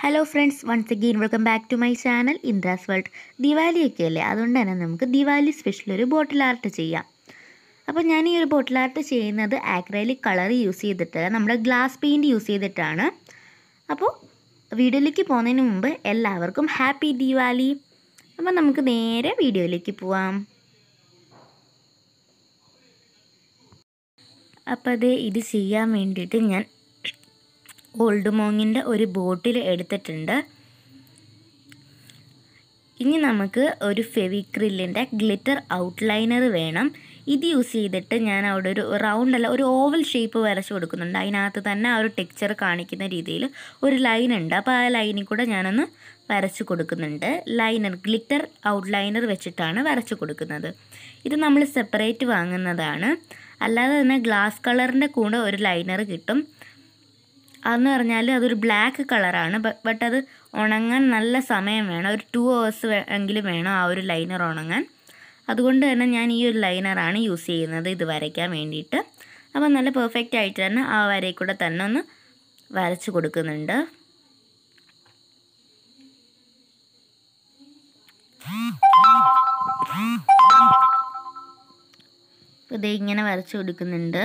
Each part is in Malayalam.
Hello friends, once again welcome back to my channel Indra's world. ദിവാലിയൊക്കെ അല്ലേ, അതുകൊണ്ട് തന്നെ നമുക്ക് ദിവാലി സ്പെഷ്യൽ ഒരു ബോട്ടിൽ ആർട്ട് ചെയ്യാം. അപ്പോൾ ഞാൻ ഈ ഒരു ബോട്ടിൽ ആർട്ട് ചെയ്യുന്നത് ആക്രൈലിക് കളർ യൂസ് ചെയ്തിട്ട് നമ്മുടെ ഗ്ലാസ് പെയിൻറ്റ് യൂസ് ചെയ്തിട്ടാണ്. അപ്പോൾ വീഡിയോയിലേക്ക് പോകുന്നതിന് മുമ്പ് എല്ലാവർക്കും ഹാപ്പി ദിവാലി. അപ്പോൾ നമുക്ക് നേരെ വീഡിയോയിലേക്ക് പോവാം. അപ്പോൾ ഇത് ചെയ്യാൻ വേണ്ടിയിട്ട് ഞാൻ ഓൾഡ് മോങ്ങിൻ്റെ ഒരു ബോട്ടിൽ എടുത്തിട്ടുണ്ട്. ഇനി നമുക്ക് ഒരു ഫെവിക്രിലിൻ്റെ ഗ്ലിറ്റർ ഔട്ട്ലൈനർ വേണം. ഇത് യൂസ് ചെയ്തിട്ട് ഞാൻ അവിടെ ഒരു റൗണ്ട് ഒരു ഓവൽ ഷേപ്പ് വരച്ച് കൊടുക്കുന്നുണ്ട്. അതിനകത്ത് തന്നെ ആ ഒരു ടെക്സ്ചർ കാണിക്കുന്ന രീതിയിൽ ഒരു ലൈൻ ഉണ്ട്. അപ്പോൾ ആ ലൈനിൽ കൂടെ ഞാനൊന്ന് വരച്ച് കൊടുക്കുന്നുണ്ട്. ഗ്ലിറ്റർ ഔട്ട്ലൈനർ വെച്ചിട്ടാണ് വരച്ച് കൊടുക്കുന്നത്. ഇത് നമ്മൾ സെപ്പറേറ്റ് വാങ്ങുന്നതാണ്. അല്ലാതെ തന്നെ ഗ്ലാസ് കളറിൻ്റെ കൂടെ ഒരു ലൈനർ കിട്ടും. അതെന്ന് പറഞ്ഞാൽ അതൊരു ബ്ലാക്ക് കളറാണ്. ബട്ട് അത് ഉണങ്ങാൻ നല്ല സമയം വേണം. ഒരു 2 hours എങ്കിലും വേണം ആ ഒരു ലൈനർ ഉണങ്ങാൻ. അതുകൊണ്ട് തന്നെ ഞാൻ ഈ ഒരു ലൈനറാണ് യൂസ് ചെയ്യുന്നത് ഇത് വരയ്ക്കാൻ വേണ്ടിയിട്ട്. അപ്പോൾ നല്ല പെർഫെക്റ്റ് ആയിട്ട് തന്നെ ആ വരയിൽ കൂടെ തന്നെ ഒന്ന് വരച്ച് കൊടുക്കുന്നുണ്ട്. ഇത് ഇങ്ങനെ വരച്ച് കൊടുക്കുന്നുണ്ട്.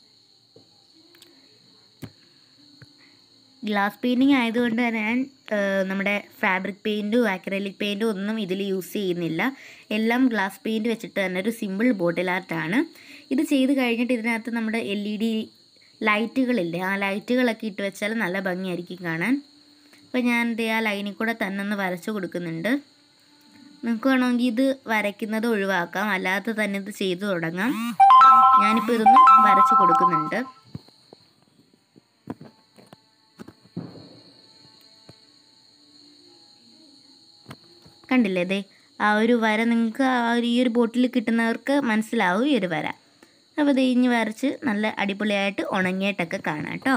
ഗ്ലാസ് പെയിൻറ്റിങ് ആയതുകൊണ്ട് തന്നെ ഞാൻ നമ്മുടെ ഫാബ്രിക് പെയിൻറ്റും ആക്രലിക് പെയിൻറ്റും ഒന്നും ഇതിൽ യൂസ് ചെയ്യുന്നില്ല. എല്ലാം ഗ്ലാസ് പെയിൻറ്റ് വെച്ചിട്ട് തന്നെ ഒരു സിമ്പിൾ ബോട്ടിൽ ആർട്ടാണ്. ഇത് ചെയ്ത് കഴിഞ്ഞിട്ട് ഇതിനകത്ത് നമ്മുടെ LED ലൈറ്റുകളില്ലേ, ആ ലൈറ്റുകളൊക്കെ ഇട്ട് വെച്ചാൽ നല്ല ഭംഗിയായിരിക്കും കാണാൻ. അപ്പോൾ ഞാൻ ആ ലൈനിൽ കൂടെ തന്നെ ഒന്ന് വരച്ച് കൊടുക്കുന്നുണ്ട്. നിങ്ങൾക്ക് വേണമെങ്കിൽ ഇത് വരയ്ക്കുന്നത് ഒഴിവാക്കാം, അല്ലാതെ തന്നെ ഇത് ചെയ്തു തുടങ്ങാം. ഞാനിപ്പോൾ ഇതൊന്ന് വരച്ച് കൊടുക്കുന്നുണ്ട്. കണ്ടില്ലേ, ആ ഒരു വര നിങ്ങൾക്ക് ഈ ഒരു ബോട്ടിൽ കിട്ടുന്നവർക്ക് മനസ്സിലാവും ഈ ഒരു വര. അപ്പോൾ ഇഞ്ഞ് വരച്ച് നല്ല അടിപൊളിയായിട്ട് ഉണങ്ങിയിട്ടൊക്കെ കാണാം കേട്ടോ.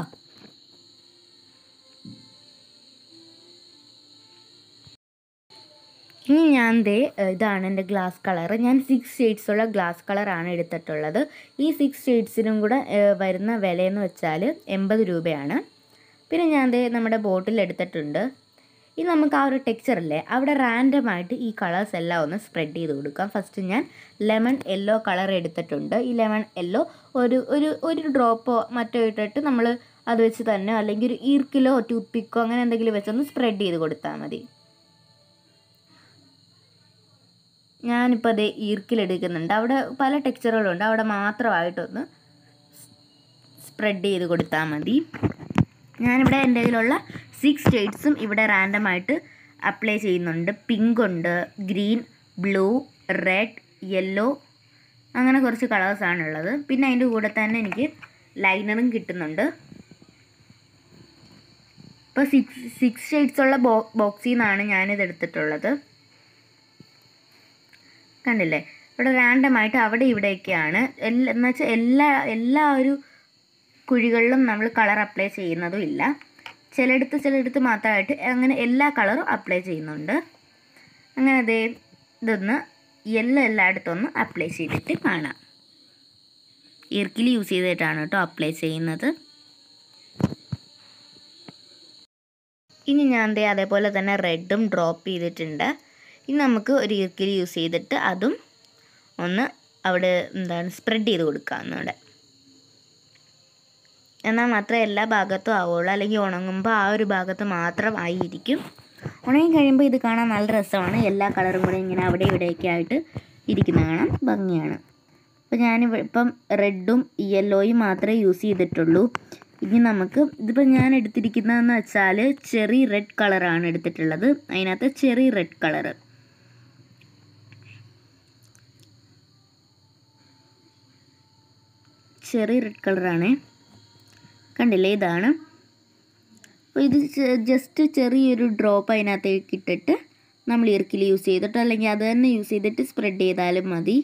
ഇനി ഞാൻ ഇതാണ് എൻ്റെ ഗ്ലാസ് കളർ. ഞാൻ 6 ഷെയ്ഡ്സുള്ള ഗ്ലാസ് കളറാണ് എടുത്തിട്ടുള്ളത്. ഈ 6 ഷെയ്ഡ്സിനും കൂടെ വരുന്ന വിലയെന്ന് വെച്ചാൽ 80 രൂപയാണ്. പിന്നെ ഞാൻ നമ്മുടെ ബോട്ടിൽ എടുത്തിട്ടുണ്ട്. ഇനി നമുക്ക് ആ ഒരു ടെക്സ്ചറില്ലേ, അവിടെ റാൻഡമായിട്ട് ഈ കളേഴ്സ് എല്ലാം ഒന്ന് സ്പ്രെഡ് ചെയ്ത് കൊടുക്കാം. ഫസ്റ്റ് ഞാൻ ലെമൺ യെല്ലോ കളർ എടുത്തിട്ടുണ്ട്. ഈ ലെമൺ യെല്ലോ ഒരു ഡ്രോപ്പോ മറ്റോ ഇട്ടിട്ട് നമ്മൾ അത് വെച്ച് തന്നെ, അല്ലെങ്കിൽ ഒരു ഈർക്കിലോ ടൂത്ത് പിക്കോ അങ്ങനെ എന്തെങ്കിലും വെച്ചൊന്ന് സ്പ്രെഡ് ചെയ്ത് കൊടുത്താൽ മതി. ഞാനിപ്പോൾ ഈർക്കിലെടുക്കുന്നുണ്ട്. അവിടെ പല ടെക്സ്ചറുകളുണ്ട്, അവിടെ മാത്രമായിട്ടൊന്ന് സ്പ്രെഡ് ചെയ്ത് കൊടുത്താൽ മതി. ഞാനിവിടെ എൻ്റെ കയ്യിലുള്ള 6 ഷെയ്ഡ്സും ഇവിടെ റാൻഡമായിട്ട് അപ്ലൈ ചെയ്യുന്നുണ്ട്. പിങ്ക് ഉണ്ട്, ഗ്രീൻ, ബ്ലൂ, റെഡ്, യെല്ലോ, അങ്ങനെ കുറച്ച് കളേഴ്സാണുള്ളത്. പിന്നെ അതിൻ്റെ കൂടെ തന്നെ എനിക്ക് ലൈനറും കിട്ടുന്നുണ്ട്. ഇപ്പോൾ 6 ഷെയ്ഡ്സുള്ള ബോക്സിൽ നിന്നാണ് ഞാനിത് എടുത്തിട്ടുള്ളത്. കണ്ടില്ലേ, ഇവിടെ റാൻഡമായിട്ട് അവിടെ ഇവിടെയൊക്കെയാണ്. എന്നുവെച്ചാൽ എല്ലാ ഒരു കുഴികളിലും നമ്മൾ കളർ അപ്ലൈ ചെയ്യുന്നതും ഇല്ല. ചിലയിടത്ത് മാത്രമായിട്ട് അങ്ങനെ എല്ലാ കളറും അപ്ലൈ ചെയ്യുന്നുണ്ട്. അങ്ങനെ ഇതൊന്ന് എല്ലായിടത്തൊന്ന് അപ്ലൈ ചെയ്തിട്ട് കാണാം. ഈർക്കിലി യൂസ് ചെയ്തിട്ടാണ് കേട്ടോ അപ്ലൈ ചെയ്യുന്നത്. ഇനി ഞാൻ അതേപോലെ തന്നെ റെഡും ഡ്രോപ്പ് ചെയ്തിട്ടുണ്ട്. ഇനി നമുക്ക് ഒരു ഈർക്കിലി യൂസ് ചെയ്തിട്ട് അതും ഒന്ന് അവിടെ സ്പ്രെഡ് ചെയ്ത് കൊടുക്കാവുന്നവിടെ. എന്നാൽ മാത്രമേ എല്ലാ ഭാഗത്തും ആവുള്ളൂ. അല്ലെങ്കിൽ ഉണങ്ങുമ്പോൾ ആ ഒരു ഭാഗത്ത് മാത്രം ആയിരിക്കും. ഉണങ്ങി കഴിയുമ്പോൾ ഇത് കാണാൻ നല്ല രസമാണ്. എല്ലാ കളറും കൂടെ ഇങ്ങനെ അവിടെ ഇവിടെയൊക്കെ ആയിട്ട് ഇരിക്കുന്ന കാണാൻ ഭംഗിയാണ്. അപ്പോൾ ഇപ്പം റെഡും യെല്ലോയും മാത്രമേ യൂസ് ചെയ്തിട്ടുള്ളൂ. ഇനി നമുക്ക് ഇതിപ്പോൾ ഞാൻ എടുത്തിരിക്കുന്നതെന്ന് വെച്ചാൽ ചെറി റെഡ് കളറാണ് എടുത്തിട്ടുള്ളത്. അതിനകത്ത് ചെറി റെഡ് കളറ്, കളറാണ്. കണ്ടില്ലേ, ഇതാണ്. അപ്പോൾ ഇത് ജസ്റ്റ് ചെറിയൊരു ഡ്രോപ്പ് അതിനകത്തേക്ക് ഇട്ടിട്ട് നമ്മൾ ഈർക്കിൽ യൂസ് ചെയ്തിട്ട്, അല്ലെങ്കിൽ അത് തന്നെ യൂസ് ചെയ്തിട്ട് സ്പ്രെഡ് ചെയ്താലും മതി.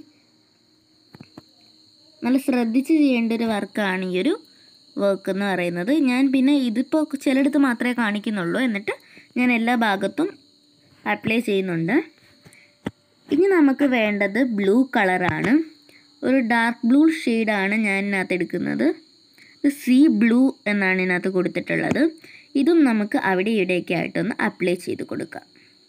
നല്ല ശ്രദ്ധിച്ച് ചെയ്യേണ്ട ഒരു വർക്കാണ് ഈ ഒരു വർക്ക് എന്ന് പറയുന്നത്. ഞാൻ പിന്നെ ഇതിപ്പോൾ ചിലയിടത്ത് മാത്രമേ കാണിക്കുന്നുള്ളൂ. എന്നിട്ട് ഞാൻ എല്ലാ ഭാഗത്തും അപ്ലൈ ചെയ്യുന്നുണ്ട്. ഇനി നമുക്ക് വേണ്ടത് ബ്ലൂ കളറാണ്. ഒരു ഡാർക്ക് ബ്ലൂ ഷെയ്ഡാണ് ഞാൻ ഇതിനകത്ത് എടുക്കുന്നത്. സീ ബ്ലൂ എന്നാണ് ഇതിനകത്ത് കൊടുത്തിട്ടുള്ളത്. ഇതും നമുക്ക് അവിടെ ഇവിടെയൊക്കെ ആയിട്ടൊന്ന് അപ്ലൈ ചെയ്ത് കൊടുക്കാം.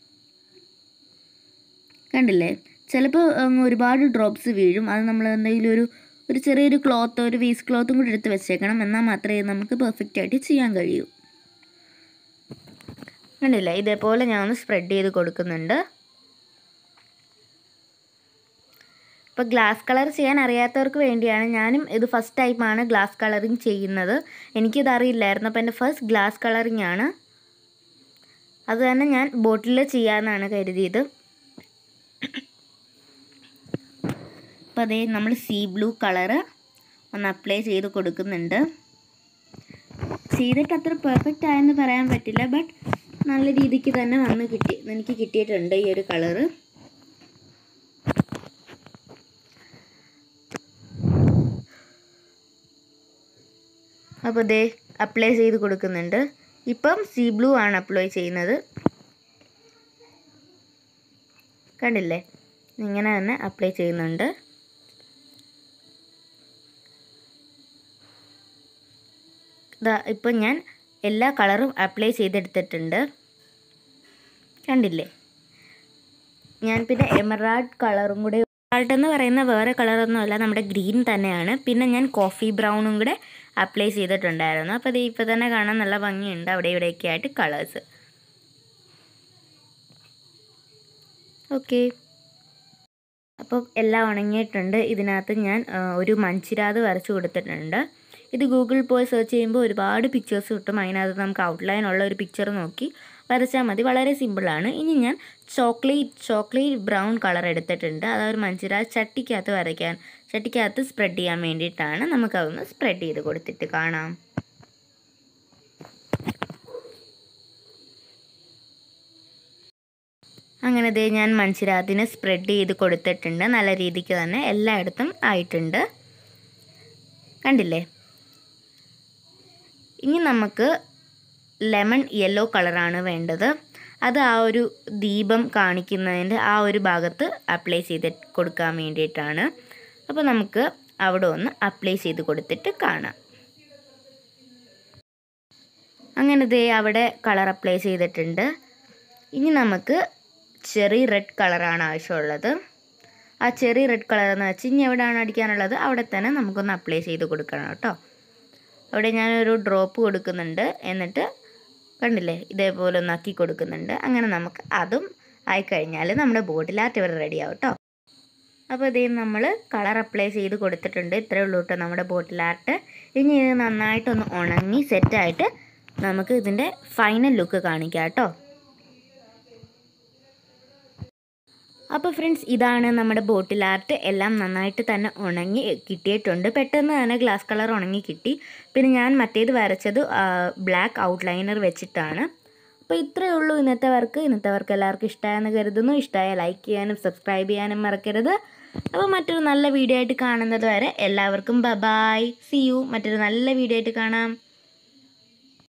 കണ്ടില്ലേ, ചിലപ്പോൾ ഒരുപാട് ഡ്രോപ്സ് വീഴും. അത് നമ്മൾ എന്തെങ്കിലും ഒരു ചെറിയൊരു ക്ലോത്തോ ഒരു വേസ്റ്റ് ക്ലോത്തും കൂടി എടുത്ത് വെച്ചേക്കണം. എന്നാൽ മാത്രമേ നമുക്ക് പെർഫെക്റ്റ് ആയിട്ട് ചെയ്യാൻ കഴിയൂ. കണ്ടില്ലേ, ഇതേപോലെ ഞാൻ ഒന്ന് സ്പ്രെഡ് ചെയ്ത് കൊടുക്കുന്നുണ്ട്. ഇപ്പോൾ ഗ്ലാസ് കളർ ചെയ്യാൻ അറിയാത്തവർക്ക് വേണ്ടിയാണ്. ഞാനും ഇത് ഫസ്റ്റ് ടൈമാണ് ഗ്ലാസ് കളറിങ് ചെയ്യുന്നത്. എനിക്കിത് അറിയില്ലായിരുന്നു. അപ്പോൾ എൻ്റെ ഫസ്റ്റ് ഗ്ലാസ് കളറിങ് ആണ്. അത് തന്നെ ഞാൻ ബോട്ടിൽ ചെയ്യാമെന്നാണ് കരുതിയത്. അപ്പോൾ അതേ നമ്മൾ സീ ബ്ലൂ കളറ് ഒന്ന് അപ്ലൈ ചെയ്ത് കൊടുക്കുന്നുണ്ട്. ചെയ്തിട്ട് അത്ര പെർഫെക്റ്റ് ആയെന്ന് പറയാൻ പറ്റില്ല, ബട്ട് നല്ല രീതിക്ക് തന്നെ എനിക്ക് കിട്ടിയിട്ടുണ്ട് ഈ ഒരു കളറ്. അപ്പോൾ ദേ അപ്ലൈ ചെയ്ത് കൊടുക്കുന്നുണ്ട്. ഇപ്പം സീ ബ്ലൂ ആണ് അപ്ലൈ ചെയ്യുന്നത്. കണ്ടില്ലേ, ഇങ്ങനെ തന്നെ അപ്ലൈ ചെയ്യുന്നുണ്ട്. ഇപ്പം ഞാൻ എല്ലാ കളറും അപ്ലൈ ചെയ്തെടുത്തിട്ടുണ്ട്. കണ്ടില്ലേ, ഞാൻ പിന്നെ എമറാൾഡ് കളറും കൂടെ, എമറാൾഡ് എന്ന് പറയുന്ന വേറെ കളറൊന്നുമല്ല, നമ്മുടെ ഗ്രീൻ തന്നെയാണ്. പിന്നെ ഞാൻ കോഫി ബ്രൗണും കൂടെ അപ്ലൈ ചെയ്തിട്ടുണ്ടായിരുന്നു. അപ്പോൾ ഇത് ഇപ്പോൾ തന്നെ കാണാൻ നല്ല ഭംഗിയുണ്ട് അവിടെ ഇവിടെയൊക്കെ ആയിട്ട് കളേഴ്സ്. ഓക്കെ, അപ്പോൾ എല്ലാം ഉണങ്ങിയിട്ടുണ്ട്. ഇതിനകത്ത് ഞാൻ ഒരു മൺചിരാത് വരച്ച് കൊടുത്തിട്ടുണ്ട്. ഇത് ഗൂഗിളിൽ പോയി സെർച്ച് ചെയ്യുമ്പോൾ ഒരുപാട് പിക്ചേഴ്സ് കിട്ടും. അതിനകത്ത് നമുക്ക് ഔട്ട്ലൈൻ ഉള്ള ഒരു പിക്ചർ നോക്കി വരച്ചാൽ മതി. വളരെ സിമ്പിളാണ്. ഇനി ഞാൻ ചോക്ലേറ്റ് ബ്രൗൺ കളർ എടുത്തിട്ടുണ്ട്. അതൊരു മൺചിരാത് ചട്ടിക്കകത്ത് സ്പ്രെഡ് ചെയ്യാൻ വേണ്ടിയിട്ടാണ്. നമുക്കതൊന്ന് സ്പ്രെഡ് ചെയ്ത് കൊടുത്തിട്ട് കാണാം. അങ്ങനെ ദേ ഞാൻ മൺചിരാതിന് സ്പ്രെഡ് ചെയ്ത് കൊടുത്തിട്ടുണ്ട്. നല്ല രീതിക്ക് തന്നെ എല്ലായിടത്തും ആയിട്ടുണ്ട്. കണ്ടില്ലേ, ഇനി നമുക്ക് ലെമൺ യെല്ലോ കളറാണ് വേണ്ടത്. അത് ആ ഒരു ദീപം കാണിക്കുന്നതിൻ്റെ ആ ഒരു ഭാഗത്ത് അപ്ലൈ ചെയ്ത് കൊടുക്കാൻ വേണ്ടിയിട്ടാണ്. അപ്പോൾ നമുക്ക് അവിടെ ഒന്ന് അപ്ലൈ ചെയ്ത് കൊടുത്തിട്ട് കാണാം. അങ്ങനെ ദേ അവിടെ കളർ അപ്ലൈ ചെയ്തിട്ടുണ്ട്. ഇനി നമുക്ക് ചെറി റെഡ് കളറാണ് ആവശ്യമുള്ളത്. ആ ചെറി റെഡ് കളർ എന്ന് വെച്ച് ഇനി എവിടെയാണ് അടിക്കാനുള്ളത് അവിടെ തന്നെ നമുക്കൊന്ന് അപ്ലൈ ചെയ്ത് കൊടുക്കണം കേട്ടോ. അവിടെ ഞാനൊരു ഡ്രോപ്പ് കൊടുക്കുന്നുണ്ട്. എന്നിട്ട് കണ്ടില്ലേ, ഇതേപോലെ ഒന്നാക്കി കൊടുക്കുന്നുണ്ട്. അങ്ങനെ നമുക്ക് അതും ആയിക്കഴിഞ്ഞാൽ നമ്മുടെ ബോട്ടിൽ ആർട്ട് ഇവിടെ റെഡി ആവും കേട്ടോ. അപ്പോൾ ഇതേ നമ്മൾ കളർ അപ്ലൈ ചെയ്ത് കൊടുത്തിട്ടുണ്ട്. ഇത്രയേ ഉള്ളൂ കേട്ടോ നമ്മുടെ ബോട്ടിൽ ആർട്ട്. ഇനി ഇത് നന്നായിട്ടൊന്ന് ഉണങ്ങി സെറ്റായിട്ട് നമുക്ക് ഇതിൻ്റെ ഫൈനൽ ലുക്ക് കാണിക്കാം കേട്ടോ. അപ്പോൾ ഫ്രണ്ട്സ്, ഇതാണ് നമ്മുടെ ബോട്ടിൽ ആർട്ട്. എല്ലാം നന്നായിട്ട് തന്നെ ഉണങ്ങി കിട്ടിയിട്ടുണ്ട്. പെട്ടെന്ന് തന്നെ ഗ്ലാസ് കളർ ഉണങ്ങി കിട്ടി. പിന്നെ ഞാൻ മറ്റേത് വരച്ചത് ബ്ലാക്ക് ഔട്ട്ലൈനർ വെച്ചിട്ടാണ്. അപ്പോൾ ഇത്രയേ ഉള്ളൂ ഇന്നത്തെ വർക്ക്. എല്ലാവർക്കും ഇഷ്ടമായെന്ന് കരുതുന്നു. ഇഷ്ടമായ ലൈക്ക് ചെയ്യാനും സബ്സ്ക്രൈബ് ചെയ്യാനും മറക്കരുത്. അപ്പോൾ മറ്റൊരു നല്ല വീഡിയോ ആയിട്ട് കാണുന്നത് വരെ എല്ലാവർക്കും ബൈ. See you. മറ്റൊരു നല്ല വീഡിയോ ആയിട്ട് കാണാം.